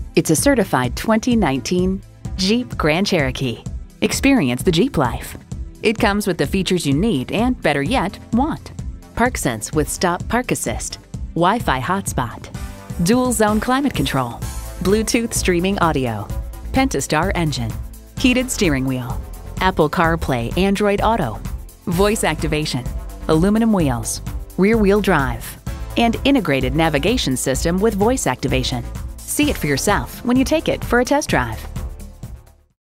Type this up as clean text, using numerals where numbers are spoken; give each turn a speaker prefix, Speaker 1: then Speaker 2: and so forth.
Speaker 1: It's a certified 2019 Jeep Grand Cherokee. Experience the Jeep life. It comes with the features you need and, better yet, want. ParkSense with Stop Park Assist, Wi-Fi hotspot, dual zone climate control, Bluetooth streaming audio, Pentastar engine, heated steering wheel, Apple CarPlay Android Auto, voice activation, aluminum wheels, rear wheel drive, and integrated navigation system with voice activation. See it for yourself when you take it for a test drive.